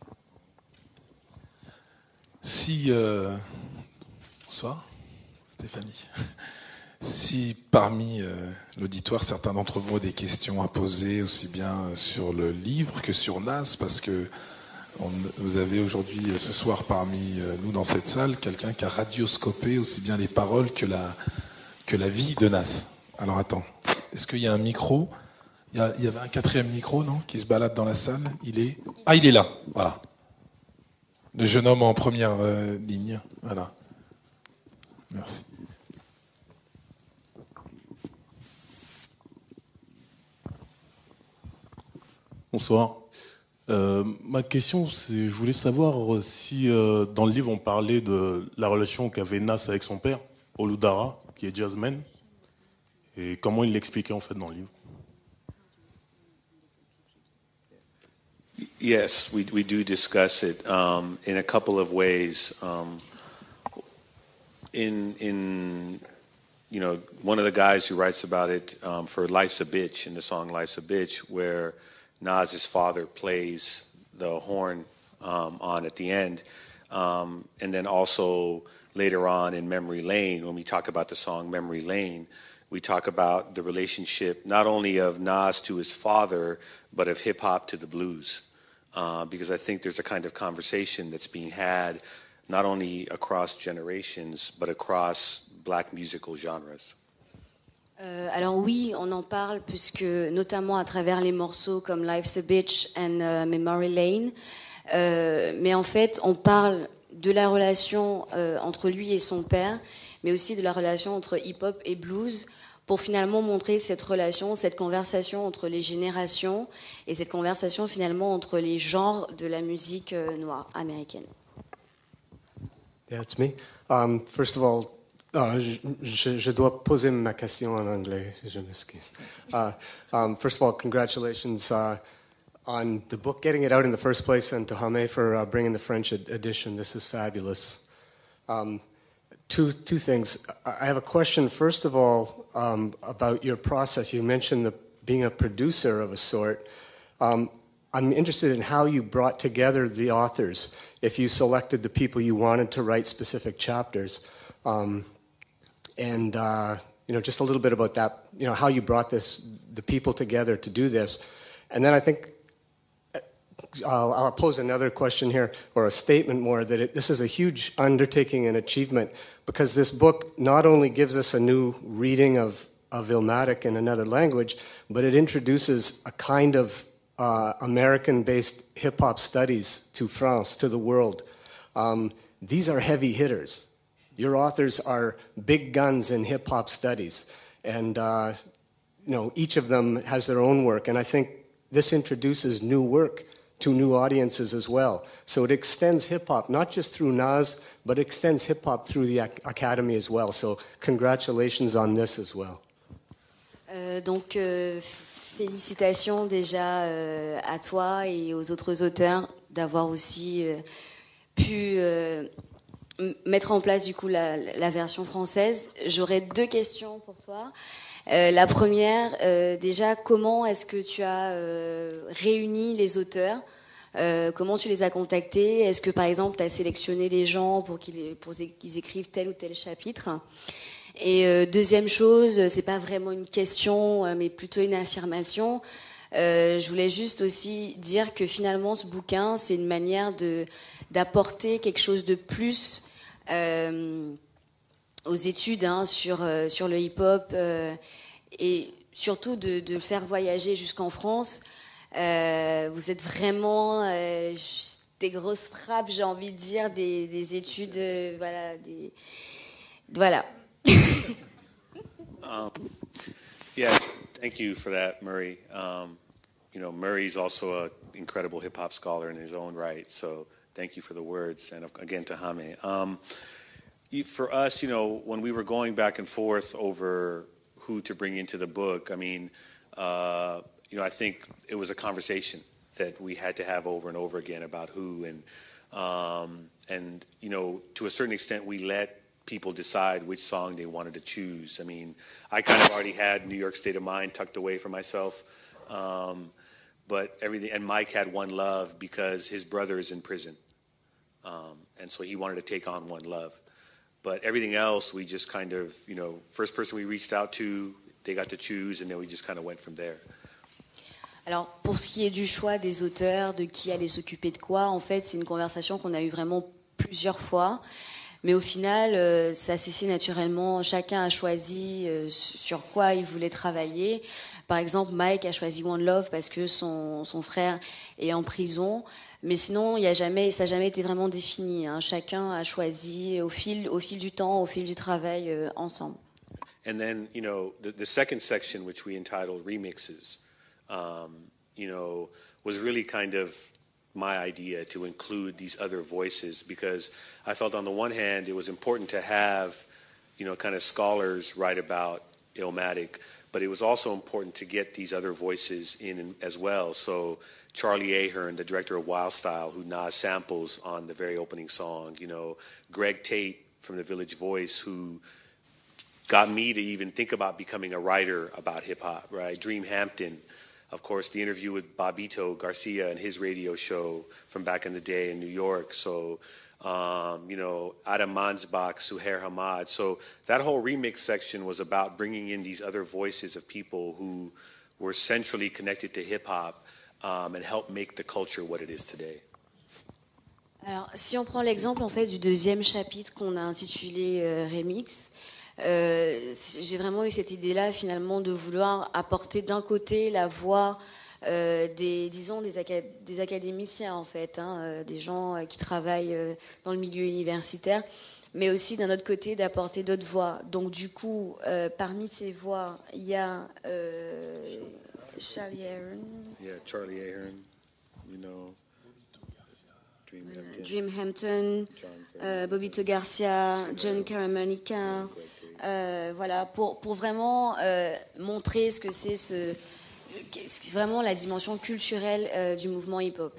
Si euh... bonsoir, Stéphanie. Si parmi euh, l'auditoire, certains d'entre vous ont des questions à poser, aussi bien sur le livre que sur Nas, parce que on, vous avez aujourd'hui, ce soir, parmi euh, nous dans cette salle, quelqu'un qui a radioscopé aussi bien les paroles que la, que la vie de Nas. Alors attends, est-ce qu'il y a un micro ? il y, a, il y avait un quatrième micro, non ? Qui se balade dans la salle ? Il est... Ah, il est là, voilà. Le jeune homme en première euh, ligne, voilà. Merci. Bonsoir. Euh, ma question, c'est, je voulais savoir si euh, dans le livre on parlait de la relation qu'avait Nas avec son père, Olu Dara, qui est jazzman, et comment il l'expliquait en fait dans le livre. Yes, we we do discuss it um, in a couple of ways. Um, in in you know, one of the guys who writes about it um, for "Life's a Bitch" in the song "Life's a Bitch," where Nas's father plays the horn um, on at the end. Um, and then also later on in Memory Lane, when we talk about the song Memory Lane, we talk about the relationship not only of Nas to his father, but of hip-hop to the blues. Uh, because I think there's a kind of conversation that's being had not only across generations, but across black musical genres. Euh, alors oui, on en parle puisque notamment à travers les morceaux comme Life's a Bitch and uh, Memory Lane, euh, mais en fait on parle de la relation euh, entre lui et son père, mais aussi de la relation entre hip-hop et blues, pour finalement montrer cette relation, cette conversation entre les générations et cette conversation finalement entre les genres de la musique euh, noire américaine. Yeah, it's me. Um, first of all, Uh, je, je dois poser ma question en anglais, je m'excuse. Uh, um, first of all, congratulations uh, on the book, getting it out in the first place, and to Hame for uh, bringing the French ed- edition. This is fabulous. Um, two, two things. I have a question, first of all, um, about your process. You mentioned the, being a producer of a sort. Um, I'm interested in how you brought together the authors, if you selected the people you wanted to write specific chapters. Um, And, uh, you know, just a little bit about that, you know, how you brought this, the people together to do this. And then I think I'll, I'll pose another question here, or a statement more, that it, this is a huge undertaking and achievement, because this book not only gives us a new reading of, of Illmatic in another language, but it introduces a kind of uh, American-based hip-hop studies to France, to the world. Um, these are heavy hitters. Your authors are big guns in hip-hop studies, and uh, you know, each of them has their own work, and I think this introduces new work to new audiences as well. So it extends hip-hop, not just through Nas, but extends hip-hop through the ac- academy as well. So congratulations on this as well. Euh, donc, euh, félicitations déjà euh, à toi et aux autres auteurs d'avoir aussi euh, pu... Euh, mettre en place du coup la, la version française. J'aurais deux questions pour toi. Euh, la première, euh, déjà, comment est-ce que tu as euh, réuni les auteurs? Euh, comment tu les as contactés? Est-ce que par exemple tu as sélectionné les gens pour qu'ils, pour qu'ils écrivent tel ou tel chapitre? Et euh, deuxième chose, c'est pas vraiment une question, euh, mais plutôt une affirmation. Euh, je voulais juste aussi dire que finalement ce bouquin, c'est une manière de d'apporter quelque chose de plus euh, aux études hein, sur euh, sur le hip-hop euh, et surtout de, de le faire voyager jusqu'en France. Euh, vous êtes vraiment euh, des grosses frappes, j'ai envie de dire, des, des études, euh, voilà, des, voilà. um, yeah, thank you for that, Murray. Um, you know, Murray's also an incredible hip-hop scholar in his own right, so thank you for the words, and again to Jaime. Um, for us, you know, when we were going back and forth over who to bring into the book, I mean, uh, you know, I think it was a conversation that we had to have over and over again about who, and um, and you know, to a certain extent, we let people decide which song they wanted to choose. I mean, I kind of already had New York State of Mind tucked away for myself, um, but everything. And Mike had One Love because his brother is in prison, um, and so he wanted to take on One Love. But everything else, we just kind of, you know, first person we reached out to, they got to choose, and then we just kind of went from there. Alors, pour ce qui est du choix des auteurs, de qui allait s'occuper de quoi, en fait, c'est une conversation qu'on a eue vraiment plusieurs fois. Mais au final, euh, ça s'est fait naturellement. Chacun a choisi euh, sur quoi il voulait travailler. Par exemple, Mike a choisi One Love parce que son, son frère est en prison. Mais sinon, il y a jamais, ça n'a jamais été vraiment défini. Hein. Chacun a choisi au fil, au fil du temps, au fil du travail, euh, ensemble. And then, you know, the, the second section, which we entitled Remixes, um, you know, was really kind of my idea to include these other voices, because I felt on the one hand it was important to have, you know, kind of scholars write about Illmatic, but it was also important to get these other voices in as well. So Charlie Ahern, the director of Wild Style, who Nas samples on the very opening song, you know, Greg Tate from the Village Voice, who got me to even think about becoming a writer about hip hop, right? Dream Hampton, of course, the interview with Bobito Garcia and his radio show from back in the day in New York. So, um, you know, Adam Mansbach, Suhair Hamad. So that whole remix section was about bringing in these other voices of people who were centrally connected to hip-hop um, and help make the culture what it is today. Alors, si on prend l'exemple en fait du deuxième chapitre qu'on a intitulé euh, Remix, Euh, j'ai vraiment eu cette idée-là finalement de vouloir apporter d'un côté la voix euh, des, disons, des, acad- des académiciens en fait, hein, euh, des gens euh, qui travaillent euh, dans le milieu universitaire, mais aussi d'un autre côté d'apporter d'autres voix. Donc du coup, euh, parmi ces voix, il y a euh, Charlie Ahern. Yeah, Charlie Ahern, you know. Dream Hampton, Dream Hampton, euh, Bobito Garcia, John Caramanica. Euh, voilà, pour, pour vraiment euh, montrer ce que c'est ce, vraiment la dimension culturelle euh, du mouvement hip-hop.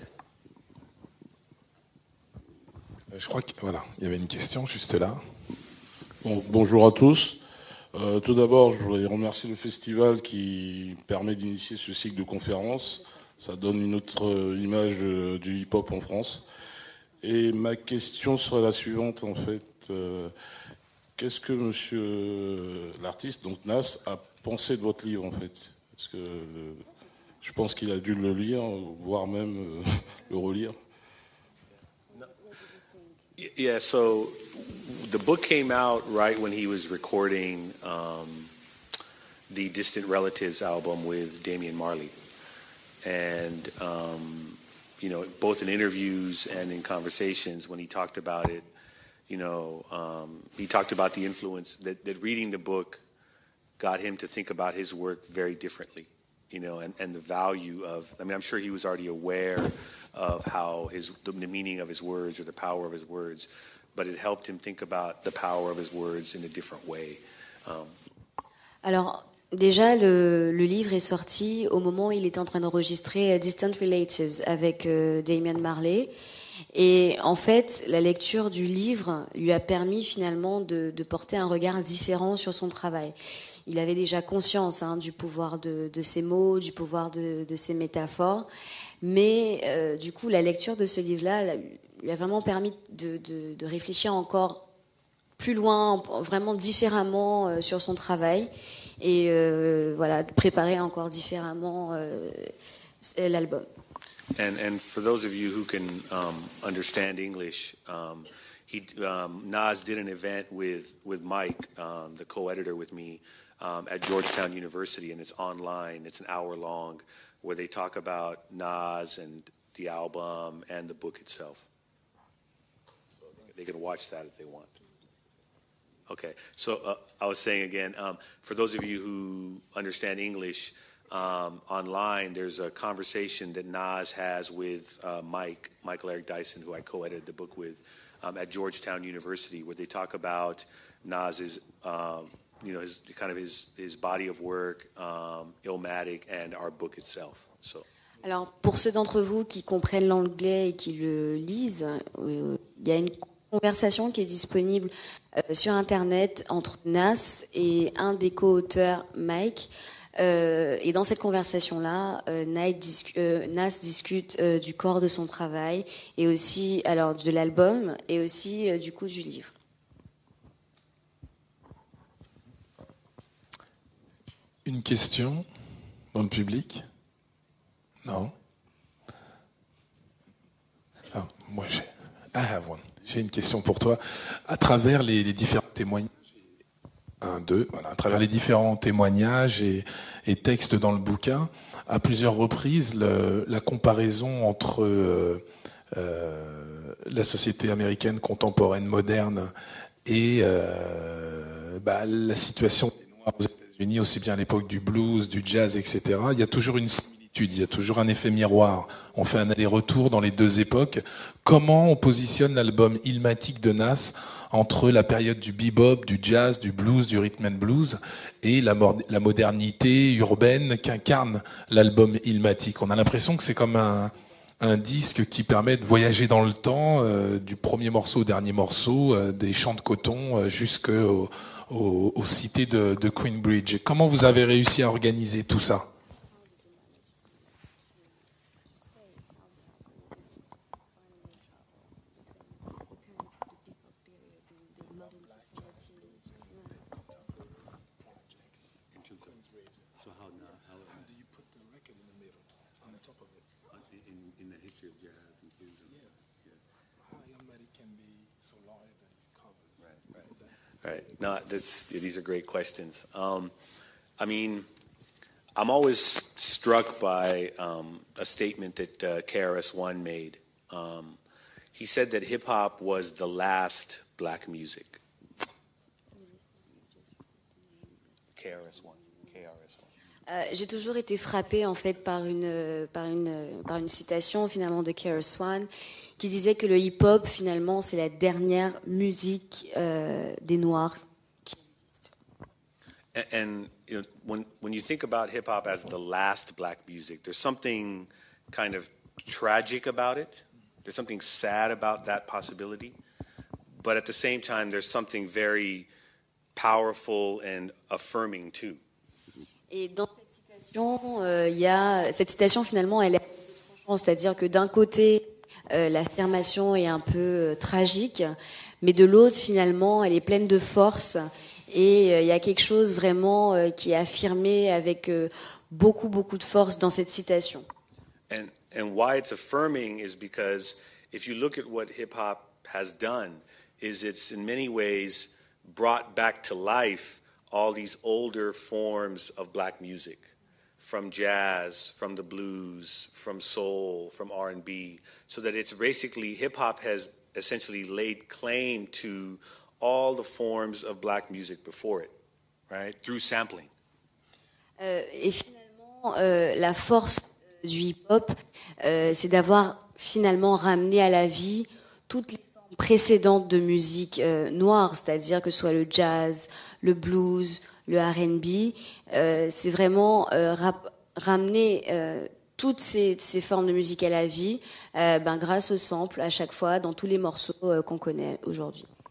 Je crois qu'il voilà, il y avait une question juste là. Bon, bonjour à tous. Euh, tout d'abord, je voudrais remercier le festival qui permet d'initier ce cycle de conférences. Ça donne une autre image du hip-hop en France. Et ma question serait la suivante, en fait. Euh, Qu'est-ce que monsieur l'artiste, donc Nas, a pensé de votre livre, en fait? Parce que euh, je pense qu'il a dû le lire, voire même euh, le relire. Yeah, so the book came out right when he was recording um, the Distant Relatives album with Damian Marley. And, um, you know, both in interviews and in conversations when he talked about it, you know, um, he talked about the influence that, that reading the book got him to think about his work very differently, you know, and, and the value of, I mean, I'm sure he was already aware of how his, the, the meaning of his words or the power of his words, but it helped him think about the power of his words in a different way. Um, Alors, déjà, le, le livre est sorti au moment où il était en train d'enregistrer Distant Relatives avec euh, Damian Marley. Et en fait, la lecture du livre lui a permis finalement de, de porter un regard différent sur son travail. Il avait déjà conscience hein, du pouvoir de, de ses mots, du pouvoir de, de ses métaphores, mais euh, du coup, la lecture de ce livre-là lui a vraiment permis de, de, de réfléchir encore plus loin, vraiment différemment euh, sur son travail, et euh, voilà, de préparer encore différemment euh, l'album. And and for those of you who can um, understand English, um, he um, Nas did an event with with Mike, um, the co-editor with me, um, at Georgetown University, and it's online. It's an hour long, where they talk about Nas and the album and the book itself. So they can watch that if they want. Okay, so uh, I was saying again, um, for those of you who understand English, um, online there's a conversation that Nas has with uh, Mike, Michael Eric Dyson, who I co-edited the book with, um, at Georgetown University, where they talk about Nas's, um, you know, his kind of his his body of work, um, Illmatic, and our book itself. So. Alors, pour ceux d'entre vous qui comprennent l'anglais et qui le lisent, euh, il y a une conversation qui est disponible euh, sur Internet entre Nas et un des co-auteurs, Mike. Euh, et dans cette conversation-là, euh, discu- euh, Nas discute euh, du corps de son travail et aussi, alors, de l'album et aussi euh, du coup du livre. Une question dans le public? Non? Ah, moi j'ai. I have one. J'ai une question pour toi. À travers les, les différents témoignages, un, deux, voilà, à travers les différents témoignages et, et textes dans le bouquin, à plusieurs reprises, le, la comparaison entre euh, euh, la société américaine contemporaine moderne et euh, bah, la situation des Noirs aux États-Unis, aussi bien à l'époque du blues, du jazz, et cetera. Il y a toujours une il y a toujours un effet miroir. On fait un aller-retour dans les deux époques. Comment on positionne l'album Illmatic de Nas entre la période du bebop, du jazz, du blues, du rhythm and blues et la, la modernité urbaine qu'incarne l'album Illmatic? On a l'impression que c'est comme un, un disque qui permet de voyager dans le temps, euh, du premier morceau au dernier morceau, euh, des champs de coton euh, jusqu'aux aux, aux cités de, de Queensbridge. Comment vous avez réussi à organiser tout ça? Right. No, that's, these are great questions. Um, I mean, I'm always struck by um, a statement that uh, K R S One made. Um, he said that hip-hop was the last black music. K R S One. K R S One. Euh, j'ai toujours été frappée en fait par une, par une, par une citation finalement de K R S One qui disait que le hip-hop finalement c'est la dernière musique euh, des Noirs qui existe. And, and you know, when when you think about hip-hop as the last black music, there's something kind of tragic about it. There's something sad about that possibility. But at the same time, there's something very powerful and affirming too. Et dans cette citation, euh, il y a cette citation finalement, elle est tranchante, c'est-à-dire que d'un côté, euh, l'affirmation est un peu euh, tragique, mais de l'autre, finalement, elle est pleine de force. Et euh, il y a quelque chose vraiment euh, qui est affirmé avec euh, beaucoup, beaucoup de force dans cette citation. And and why it's affirming is because if you look at what hip hop has done, is it's in many ways brought back to life all these older forms of black music, from jazz, from the blues, from soul, from R and B, so that it's basically, hip-hop has essentially laid claim to all the forms of black music before it, right, through sampling. Euh, et finalement, euh, la force du hip-hop, euh, c'est d'avoir finalement ramené à la vie toutes les formes précédentes de musique euh, noire, c'est-à-dire que ce soit le jazz, le blues, le R and B, euh, c'est vraiment euh, rap- ramener euh, toutes ces, ces formes de musique à la vie, euh, ben, grâce au sample à chaque fois dans tous les morceaux euh, qu'on connaît aujourd'hui.